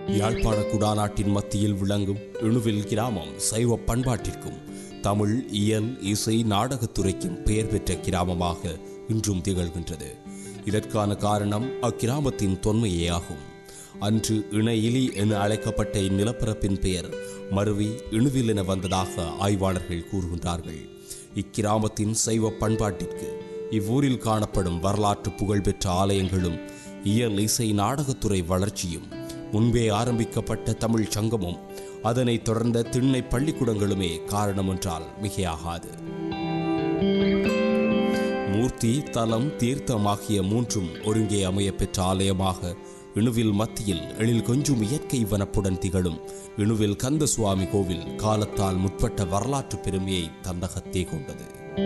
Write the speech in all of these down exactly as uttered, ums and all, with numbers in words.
யாழ்ப்பாண குடாநாட்டின் மத்தியில் விளங்கும் இணுவில் கிராமம் சைவ பண்பாட்டிற்கும் தமிழ் இயல் இசை நாடகத்துறைக்கும் பெயர் பெற்ற கிராமமாக இன்றும் திகழ்கின்றது. இதற்கான காரணம் அக்கிராமத்தின் தொன்மையே ஆகும். அன்று இணையிலி என அழைக்கப்பட்ட இந்நிலப்பரப்பின் பெயர் மருவி இணுவில் என வந்ததாக ஆய்வாளர்கள் கூறுகின்றார்கள். இக்கிராமத்தின் சைவ பண்பாட்டிற்கு இவ்வூரில் காணப்படும் வரலாற்று புகழ்பெற்ற ஆலயங்களும் இயல் இசை நாடகத்துறை வளர்ச்சியும் முன்பே ஆரம்பிக்கப்பட்ட தமிழ் சங்கமும் அதனைத் தொடர்ந்த திண்ணை பள்ளிக்கூடங்களுமே காரணம் என்றால் மிகையாகாது. மூர்த்தி, தலம், தீர்த்தம் ஆகிய மூன்றும் ஒருங்கே அமைய பெற்ற ஆலயமாக இணுவில் மத்தியில் எழில் கொஞ்சும் இயற்கை வனப்புடன் திகழும் இணுவில் கந்த சுவாமி கோவில் காலத்தால் முற்பட்ட வரலாற்று பெருமையை தன்னகத்தே கொண்டது.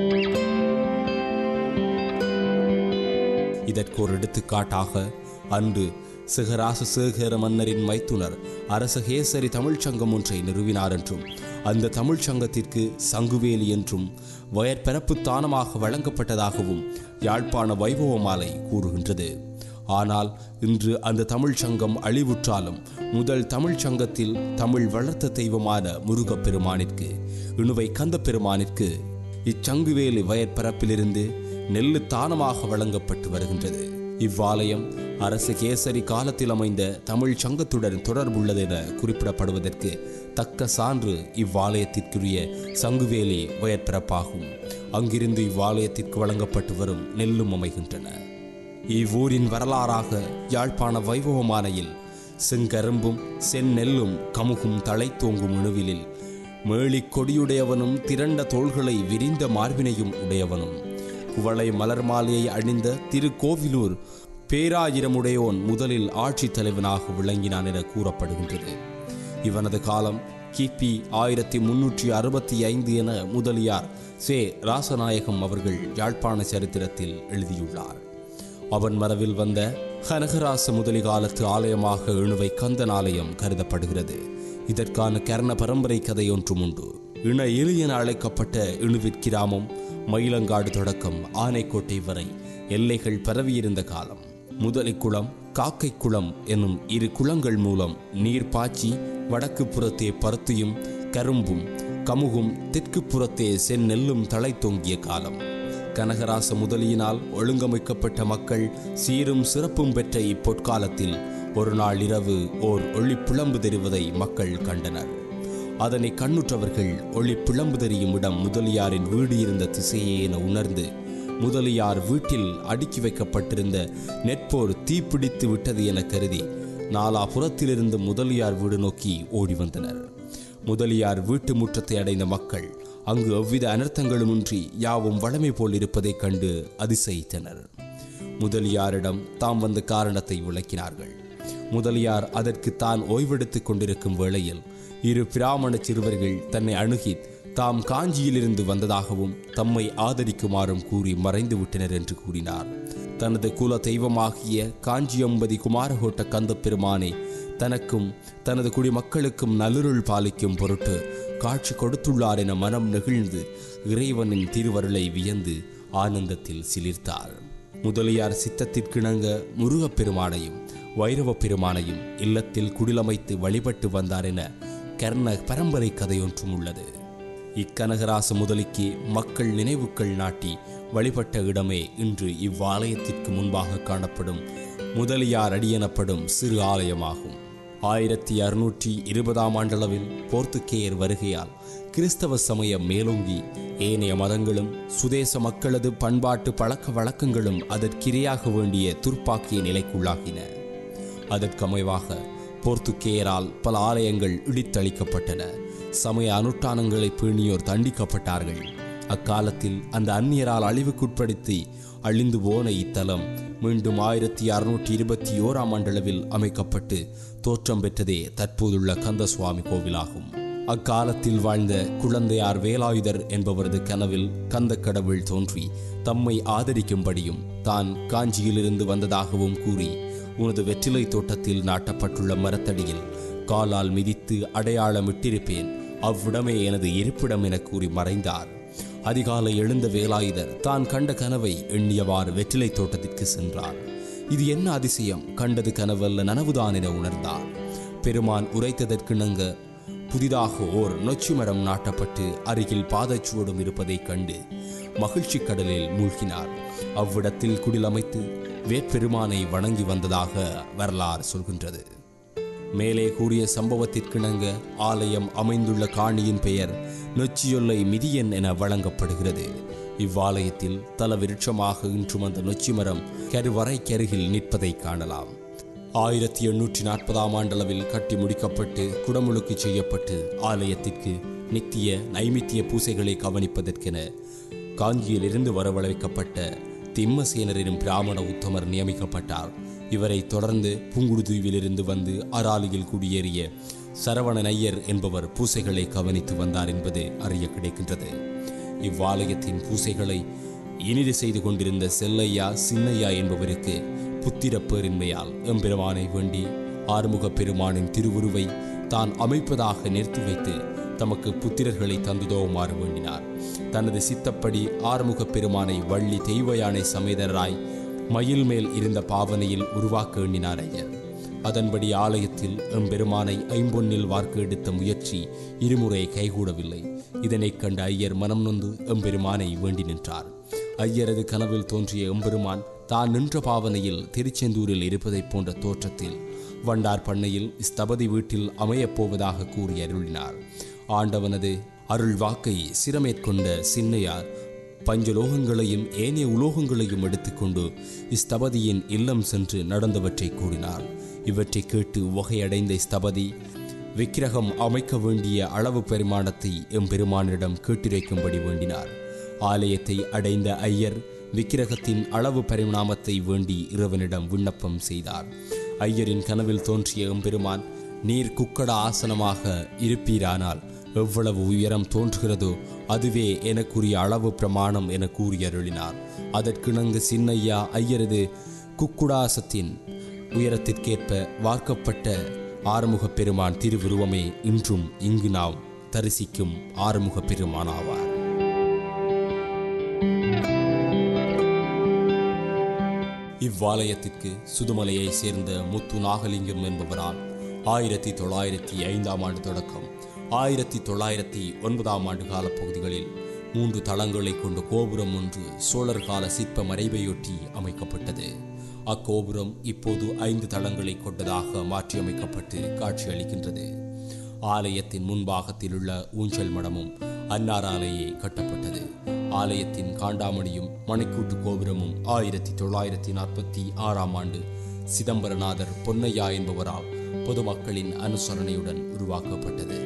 இதற்கு ஒரு எடுத்துக்காட்டாக அன்று சிகராச சேகர மன்னரின் மைத்துனர் அரசகேசரி தமிழ்ச்சங்கம் ஒன்றை நிறுவினார் என்றும் அந்த தமிழ்ச் சங்கத்திற்கு சங்குவேலி என்றும் வயற்பரப்பு தானமாக வழங்கப்பட்டதாகவும் யாழ்ப்பாண வைபவ மாலை கூறுகின்றது. ஆனால் இன்று அந்த தமிழ் சங்கம் அழிவுற்றாலும் முதல் தமிழ் சங்கத்தில் தமிழ் வளர்த்த தெய்வமான முருகப்பெருமானிற்கு இணுவை கந்த பெருமானிற்கு இச்சங்குவேலி வயற்பரப்பிலிருந்து நெல்லு தானமாக வழங்கப்பட்டு வருகின்றது. இவ்வாலயம் அரசு கேசரி காலத்தில் அமைந்த தமிழ் சங்கத்துடன் தொடர்புள்ளது என குறிப்பிடப்படுவதற்கு தக்க சான்று இவ்வாலயத்திற்குரிய சங்குவேலி வயற்பரப்பாகும். அங்கிருந்து இவ்வாலயத்திற்கு வழங்கப்பட்டு வரும் நெல்லும் அமைகின்றன. இவ்வூரின் வரலாறாக யாழ்ப்பாண வைபவமானையில் செங்கரும்பும் செந்நெல்லும் கமுகும் தலை தோங்கும் இணுவிலில் மேலி கொடியுடையவனும் திரண்ட தோள்களை விரிந்த மார்பினையும் உடையவனும் குவளை மலர் மாலையை அணிந்த திருக்கோவிலூர் பேராயிரமுடையோன் முதலில் ஆட்சி தலைவனாக விளங்கினான் என கூறப்படுகின்றது. இவனது காலம் கிபி ஆயிரத்தி முன்னூற்றி அறுபத்தி ஐந்து என முதலியார் சே ராசநாயகம் அவர்கள் யாழ்ப்பாண சரித்திரத்தில் எழுதியுள்ளார். அவன் மரபில் வந்த கனகராச முதலி காலத்து ஆலயமாக இணுவை கந்தன் ஆலயம் கருதப்படுகிறது. இதற்கான கர்ண பரம்பரை கதை ஒன்றும் உண்டு. இண எலி என அழைக்கப்பட்ட இணுவிற்கிராமம் மயிலங்காடு தொடக்கம் ஆனைக்கோட்டை வரை எல்லைகள் பரவியிருந்த காலம். முதலிக்குளம், காக்கை குளம் என்னும் இரு குளங்கள் மூலம் நீர் பாய்ச்சி வடக்கு புறத்தே பருத்தியும் கரும்பும் கமுகும் தெற்கு புறத்தே செந்நெல்லும் தலை தொங்கிய காலம். கனகராச முதலியினால் ஒழுங்கமைக்கப்பட்ட மக்கள் சீரும் சிறப்பும் பெற்ற இப்பொற்காலத்தில் ஒரு நாள் இரவு ஓர் ஒளி பிளம்பு தெரிவதை மக்கள் கண்டனர். அதனை கண்ணுற்றவர்கள் ஒளி பிளம்பு தெரியும் இடம் முதலியாரின் வீடு இருந்த திசையே என உணர்ந்து முதலியார் வீட்டில் அடுக்கி வைக்கப்பட்டிருந்த நெற்போர் தீப்பிடித்து விட்டது என கருதி நாலாபுறத்திலிருந்து முதலியார் வீடு நோக்கி ஓடி வந்தனர். முதலியார் வீட்டு முற்றத்தை அடைந்த மக்கள் அங்கு எவ்வித அனர்த்தங்களுமின்றி யாவும் வளமை போல் இருப்பதைக் கண்டு அதிசயித்தனர். முதலியாரிடம் தாம் வந்த காரணத்தை விளக்கினார்கள். முதலியார் அதற்கு தான் ஓய்வெடுத்துக் கொண்டிருக்கும் வேளையில் இரு பிராமண சிறுவர்கள் தன்னை அணுகி தாம் காஞ்சியிலிருந்து வந்ததாகவும் தம்மை ஆதரிக்குமாறும் கூறி மறைந்து விட்டனர் என்று கூறினார். தனது குல தெய்வமாகிய காஞ்சியம்பதி குமாரகோட்ட கந்த பெருமானை தனக்கும் தனது குடிமக்களுக்கும் நல்லுருள் பாலிக்கும் பொருட்டு காட்சி கொடுத்துள்ளார் என மனம் நெகிழ்ந்து இறைவனின் திருவருளை வியந்து ஆனந்தத்தில் சிலிர்த்தார். முதலியார் சித்தத்திற்கிணங்க முருகப்பெருமானையும் வைரவ பெருமானையும் இல்லத்தில் குடிலமைத்து வழிபட்டு வந்தார் என கர்ண பரம்பரை கதையொன்றும் உள்ளது. இக்கனகராச முதலிக்கு மக்கள் நினைவுக்கள் நாட்டி வழிபட்ட இடமே இன்று இவ்வாலயத்திற்கு முன்பாக காணப்படும் முதலியார் அடி எனப்படும் சிறு ஆலயமாகும். ஆயிரத்தி அறுநூற்றி இருபதாம் ஆண்டளவில் போர்த்துக்கேயர் வருகையால் கிறிஸ்தவ சமயம் மேலோங்கி ஏனைய மதங்களும் சுதேச மக்களது பண்பாட்டு பழக்க வழக்கங்களும் அதற்கிரையாக வேண்டிய துர்ப்பாக்கிய நிலைக்குள்ளாகின. அதற்கமைவாக போர்த்துக்கேயரால் பல ஆலயங்கள் இடித்தளிக்கப்பட்டன. சமய அனுஷ்டானங்களை பேணியோர் தண்டிக்கப்பட்டார்கள். அக்காலத்தில் அந்த அந்நியரால் அழிவுக்குட்படுத்தி அழிந்து போன இத்தலம் மீண்டும் ஆயிரத்தி அறுநூற்றி இருபத்தி ஓராம் ஆண்டளவில் அமைக்கப்பட்டு தோற்றம் பெற்றதே தற்போதுள்ள கந்த சுவாமி கோவிலாகும். அக்காலத்தில் வாழ்ந்த குழந்தையார் வேலாயுதர் என்பவரது கனவில் கந்த கடவுள் தோன்றி தம்மை ஆதரிக்கும்படியும் தான் காஞ்சியிலிருந்து வந்ததாகவும் கூறி உனது வெற்றிலை தோட்டத்தில் நாட்டப்பட்டுள்ள மரத்தடியில் காலால் மிதித்து அடையாளமிட்டிருப்பேன், அவ்விடமே எனது இருப்பிடம் என கூறி மறைந்தார். அதிகாலை எழுந்த வேலாயுதர் தான் கண்ட கனவை எண்ணியவாறு வெற்றிலை தோட்டத்திற்கு சென்றார். இது என்ன அதிசயம், கண்டது கனவல்ல நனவுதான் என உணர்ந்தார். வேட்பெருமான் உரைத்ததற்கிணங்க புதிதாக ஓர் நொச்சி மரம் நாட்டப்பட்டு அருகில் பாதச்சுவடும் இருப்பதைக் கண்டு மகிழ்ச்சி கடலில் மூழ்கினார். அவ்விடத்தில் குடிலமைத்து வேட்பெருமானை வணங்கி வந்ததாக வரலாறு சொல்கின்றது. மேலே கூறிய சம்பவத்திற்கிணங்க ஆலயம் அமைந்துள்ள காணியின் பெயர் நொச்சியொல்லை மிதியன் என வழங்கப்படுகிறது. இவ்வாலயத்தில் தல விருட்சமாக இன்றும் அந்த நொச்சி மரம் கருவறைக்கருகில் நிற்பதை காணலாம். ஆயிரத்தி எண்ணூற்றி நாற்பதாம் ஆண்டளவில் கட்டி முடிக்கப்பட்டு குடமுழுக்கு செய்யப்பட்டு ஆலயத்திற்கு நித்திய நைமித்திய பூசைகளை கவனிப்பதற்கென காஞ்சியிலிருந்து வரவழைக்கப்பட்ட திம்மசேனர் எனும் பிராமண உத்தமர் நியமிக்கப்பட்டார். இவரை தொடர்ந்து புங்குடுதீவிலிருந்து வந்து அராலியில் குடியேறிய சரவணன் ஐயர் என்பவர் பூசைகளை கவனித்து வந்தார் என்பது அறிய கிடைக்கின்றது. இவ்வாலயத்தின் பூசைகளை இனிது செய்து கொண்டிருந்த செல்லையா சின்னையா என்பவருக்கு புத்திர பேரின்மையால் எம்பெருமானை வேண்டி ஆறுமுக பெருமானின் திருவுருவை தான் அமைப்பதாக நிறுத்தி வைத்து தமக்கு புத்திரர்களை தந்துதோவுமாறு வேண்டினார். தனது சித்தப்படி ஆறுமுக பெருமானை வள்ளி தெய்வ யானை சமேதராய் மயில் மேல் இருந்த பாவனையில் உருவாக்க எண்ணினார் ஐயர். அதன்படி ஆலயத்தில் எம்பெருமானை ஐம்பொன்னில் வார்க்க எடுத்த முயற்சி இருமுறை கைகூடவில்லை. இதனை கண்ட ஐயர் மனம் நொந்து எம்பெருமானை வேண்டி நின்றார். ஐயரது கனவில் தோன்றிய எம்பெருமான் தான் நின்ற பாவனையில் திருச்செந்தூரில் இருப்பதைப் போன்ற தோற்றத்தில் வண்டார் பண்ணையில் ஸ்தபதி வீட்டில் அமையப்போவதாக கூறி அருளினார். ஆண்டவனது அருள் வாக்கை சிரமேற்கொண்ட சின்னையார் பஞ்சலோகங்களையும் ஏனைய உலோகங்களையும் எடுத்துக்கொண்டு ஸ்தபதியின் இல்லம் சென்று நடந்தவற்றை கூறினார். இவற்றை கேட்டு வகையடைந்த ஸ்தபதி விக்கிரகம் அமைக்க வேண்டிய அளவு பெருமானத்தை எம்பெருமானிடம் கேட்டிரைக்கும்படி வேண்டினார். ஆலயத்தை அடைந்த ஐயர் விக்கிரகத்தின் அளவு பரிணாமத்தை வேண்டி இறைவனிடம் விண்ணப்பம் செய்தார். ஐயரின் கனவில் தோன்றிய எம்பெருமான், நீர் குக்கட ஆசனமாக இருப்பீரானால் எவ்வளவு உயரம் தோன்றுகிறதோ அதுவே எனக்குரிய அளவு பிரமாணம் என கூறி அருளினார். அதற்கிணங்க சின்னையா ஐயரது குக்குடாசத்தின் உயரத்திற்கேற்ப வார்க்கப்பட்ட ஆறுமுக பெருமான் திருவுருவமே இன்றும் இங்கு நாம் தரிசிக்கும் ஆறுமுக பெருமானாவார். இவ்வாலயத்திற்கு சுதுமலையை சேர்ந்த முத்து நாகலிங்கம் என்பவரால் ஆயிரத்தி தொள்ளாயிரத்தி ஐந்தாம் ஆண்டு தொடக்கம் ஆயிரத்தி தொள்ளாயிரத்தி ஒன்பதாம் ஆண்டு கால பகுதிகளில் மூன்று தளங்களை கொண்ட கோபுரம் ஒன்று சோழர் கால சிற்ப மறைவையொட்டி அமைக்கப்பட்டது. அக்கோபுரம் இப்போது ஐந்து தளங்களை கொண்டதாக மாற்றியமைக்கப்பட்டு காட்சியளிக்கின்றது. ஆலயத்தின் முன்பாகத்தில் உள்ள ஊஞ்சல் மடமும் அன்னாராலேயே கட்டப்பட்டது. ஆலயத்தின் காண்டாமணியும் மணிக்கூட்டு கோபுரமும் ஆயிரத்தி தொள்ளாயிரத்தி நாற்பத்தி ஆறாம் ஆண்டு சிதம்பரநாதர் பொன்னையா என்பவரால் பொதுமக்களின் அனுசரணையுடன் உருவாக்கப்பட்டது.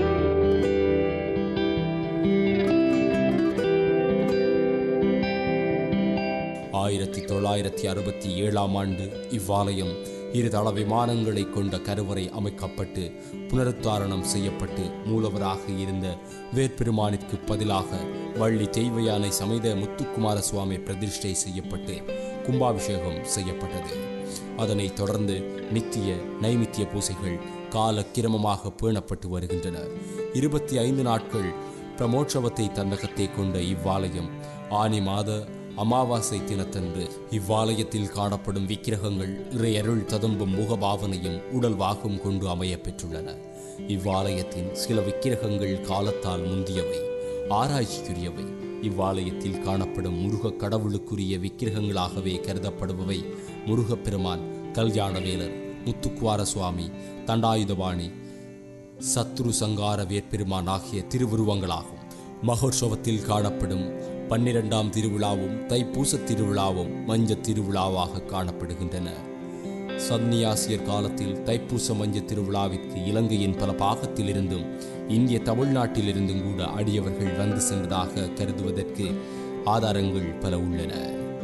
ஆயிரத்தி தொள்ளாயிரத்தி அறுபத்தி ஏழாம் ஆண்டு இவ்வாலயம் இருதள விமானங்களை கொண்ட கருவறை அமைக்கப்பட்டு புனருத்தாரணம் செய்யப்பட்டு மூலவராக இருந்த வேட்பெருமானிற்கு பதிலாக வள்ளி தெய்வ யானை சமேத முத்துக்குமார சுவாமி பிரதிஷ்டை செய்யப்பட்டு கும்பாபிஷேகம் செய்யப்பட்டது. அதனைத் தொடர்ந்து நித்திய நைமித்திய பூசைகள் கால கிரமமாக பேணப்பட்டு வருகின்றன. இருபத்தி ஐந்து நாட்கள் பிரமோற்சவத்தை தன்னகத்தை கொண்ட இவ்வாலயம் ஆனி மாத அமாவாசை தினத்தன்று இவ்வாலயத்தில் காணப்படும் விக்கிரகங்கள் இறையருள் ததும்பும் முகபாவனையும் உடல் வாகும் கொண்டு அமைய பெற்றுள்ளன. இவ்வாலயத்தின் சில விக்கிரகங்கள் காலத்தால் முந்தியவை, ஆராய்ச்சிக்குரியவை. இவ்வாலயத்தில் காணப்படும் முருக கடவுளுக்குரிய விக்கிரகங்களாகவே கருதப்படுபவை முருகப்பெருமான், கல்யாணவேலர், முத்துக்குவார சுவாமி, தண்டாயுதபாணி, சத்ரு சங்கார வேட்பெருமான் ஆகிய திருவுருவங்களாகும். மகோற்சவத்தில் காணப்படும் பன்னிரெண்டாம் திருவிழாவும் தைப்பூச திருவிழாவும் மஞ்ச திருவிழாவாக காணப்படுகின்றன. சன்னியாசியர் காலத்தில் தைப்பூச மஞ்ச திருவிழாவிற்கு இலங்கையின் பல பாகத்திலிருந்தும் இந்திய தமிழ்நாட்டிலிருந்தும் கூட அடியவர்கள் வந்து சென்றதாக கருதுவதற்கு ஆதாரங்கள் பல உள்ளன.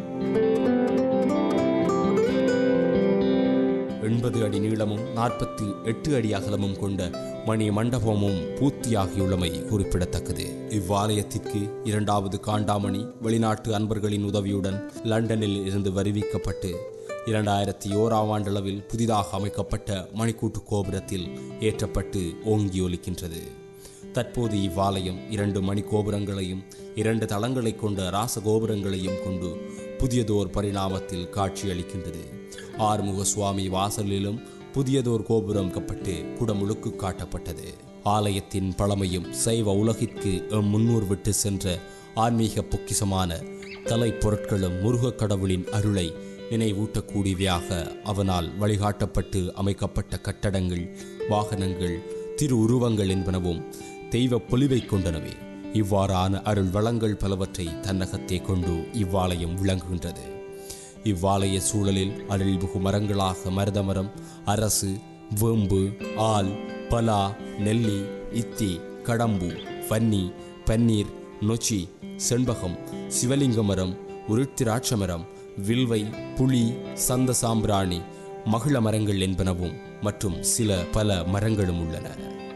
எண்பது அடி நீளமும் நாற்பத்தி எட்டு அடி அகலமும் கொண்ட மணி மண்டபமும் பூர்த்தியாகியுள்ளமை குறிப்பிடத்தக்கது. இவ்வாலயத்திற்கு இரண்டாவது காண்டாமணி வெளிநாட்டு அன்பர்களின் உதவியுடன் லண்டனில் இருந்து வருவிக்கப்பட்டு இரண்டாயிரத்தி ஓராம் ஆண்டளவில் புதிதாக அமைக்கப்பட்ட மணிக்கூட்டு கோபுரத்தில் ஏற்றப்பட்டு ஓங்கி ஒலிக்கின்றது. தற்போது இவ்வாலயம் இரண்டு மணி கோபுரங்களையும் இரண்டு தளங்களை கொண்ட ராச கோபுரங்களையும் கொண்டு புதியதோர் பரிணாமத்தில் காட்சியளிக்கின்றது. ஆறுமுக சுவாமி வாசலிலும் புதியதோர் கோபுரம் கப்பட்டு குடமுழுக்கு காட்டப்பட்டது. ஆலயத்தின் பழமையும் சைவ உலகிற்கு எம் முன்னோர் விட்டு சென்ற ஆன்மீக பொக்கிசமான தலை பொருட்களும் முருகக் கடவுளின் அருளை நினைவூட்டக்கூடியவையாக அவனால் வழிகாட்டப்பட்டு அமைக்கப்பட்ட கட்டடங்கள், வாகனங்கள், திரு உருவங்கள் என்பனவும் தெய்வ பொலிவை கொண்டனவே. இவ்வாறான அருள் வளங்கள் பலவற்றை தன்னகத்தே கொண்டு இவ்வாலயம் விளங்குகின்றது. இவ்வாலய சூழலில் அருள்மிகு மரங்களாக மருதமரம், அரசு, வேம்பு, ஆல், பலா, நெல்லி, இத்தி, கடம்பு, வன்னி, பன்னீர், நொச்சி, செண்பகம், சிவலிங்க மரம், உருத்திராட்ச மரம், வில்வை, புளி, சந்த சாம்பிராணி, மகிழ மரங்கள் என்பனவும் மற்றும் சில பல மரங்களும் உள்ளன.